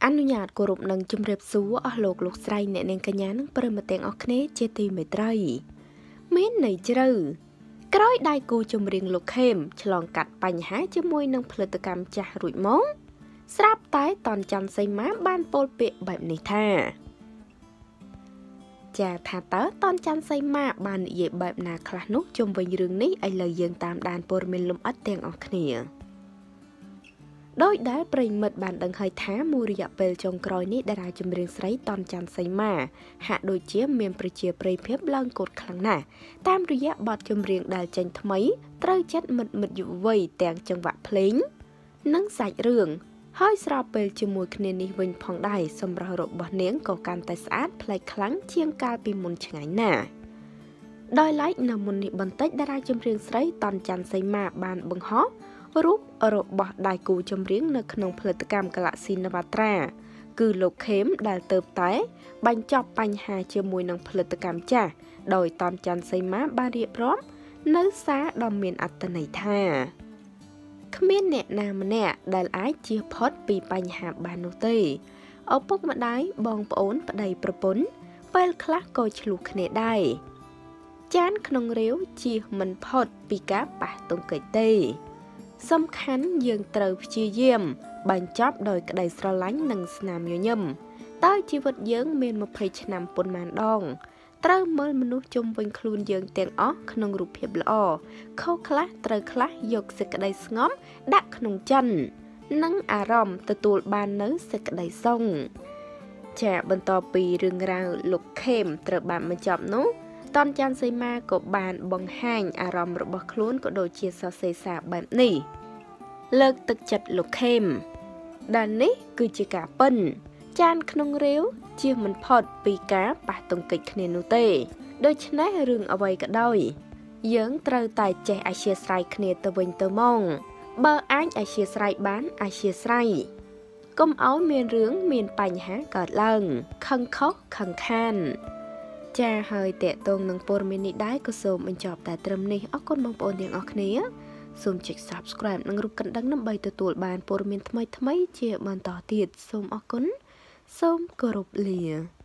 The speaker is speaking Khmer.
អនុញ្ញាតគោរពនឹងជំរាបសួរអស់លោកលោកស្រីអ្នកនាងកញ្ញានិងប្រិមត្តទាំងអស់គ្នាជាទីមេត្រីមានន័យជ្រៅក្រោយដៃគូចម្រៀងលោកខេមឆ្លងកាត់បញ្ហាជាមួយនឹងផលិតកម្មចាស់រួចមកស្រាប់តែតនច័ន្ទសីមាបានពោលពាក្យបែបនេះថាចាថាតើតនច័ន្ទសីមាបាននិយាយបែបណាខ្លះនោះជុំវិញរឿងនេះឥឡូវយើងតាមដានព័ត៌មានលម្អិតទាំងអស់គ្នាដោយដែលប្រិមិត្តបានដឹងហើយថាមួយរយៈពេលចុងក្រោយនេះតារាចម្រៀងស្រីតនច័ន្ទសីមាហាក់ដូចជាមានប្រជាប្រិយភាពឡើងកូតខ្លាំងណាស់តាមរយៈបទចម្រៀងដែលចេញថ្មីត្រូវចិត្តមិត្តយុវវ័យទាំងចង្វាក់ភ្លេងនិងសាច់រឿងហើយស្របពេលជាមួយគ្នានេះវិញផងដែរសម្រស់របស់នាងក៏កាន់តែស្អាតប្លែកខ្លាំងជាងកាលពីមុនឆ្ងាយណាស់ដោយឡែកនៅមុននេះបន្តិចតារាចម្រៀងស្រីតនច័ន្ទសីមាបានបង្ហោះរូបរបស់ដៃគូចម្រៀងនៅក្នុងផលិតកម្ម Galaxy Navatra គឺលោកខេមដែលទៅតែបញ្ចប់បញ្ហាជាមួយនឹងផលិតកម្មចាស់ដោយតនច័ន្ទសីមាបានរៀបរាប់នៅសារដ៏មានអត្ថន័យថាគ្មានអ្នកណាម្នាក់ដែលអាចជៀសផុតពីបញ្ហាបាននោះទេឪពុកម្ដាយបងប្អូនប្តីប្រពន្ធពេលខ្លះក៏ឆ្លោះគ្នាដែរចានក្នុងរាវជៀសមិនផុតពីការប៉ះទង្គិចទេសំខាន់យើងត្រូវព្យាយាមបញ្ចប់ដោយក្តីស្រឡាញ់និងស្នាមញញឹមតើជីវិតយើងមាន20ឆ្នាំប៉ុន្មានដងត្រូវមើលមនុស្សជុំវិញខ្លួនយើងទាំងអស់ក្នុងរូបភាពល្អខុសខ្លះត្រូវខ្លះយកសេចក្តីស្ងប់ដាក់ក្នុងចិននិងអារម្មណ៍ទទួលបាននៅសេចក្តីសុខចាបន្តពីរឿងរ៉ាវលោកខេមត្រូវបានបញ្ចប់នោះតនច័ន្ទសីមាក៏បានបង្ហាញអារម្មណ៍របស់ខ្លួនក៏ដូចជាសរសេរសារបែបនេះលើកទឹកចិត្តលោកខេមដែលនេះគឺជាការពិនចានក្នុងរាវជៀសមិនផុតពីការប៉ះទង្គិចគ្នានោះទេដូច្នេះរឿងអ្វីក៏ដោយយើងត្រូវតែចេះអធ្យាស្រ័យគ្នាទៅវិញទៅមកបើអាចអធ្យាស្រ័យបានអធ្យាស្រ័យកុំឲ្យមានរឿងមានបញ្ហាកើតឡើងខឹងខុសខឹងខានចាហើយតេតងនឹងព័ត៌មាននេះដែរក៏សូមបញ្ចប់តែត្រឹមនេះអរគុណបងប្អូនទាំងអស់គ្នាសូមចុច Subscribe និងរូបកណ្ដឹងដើម្បីទទួលបានព័ត៌មានថ្មីៗជាបន្តទៀតសូមអរគុណសូមគោរពលា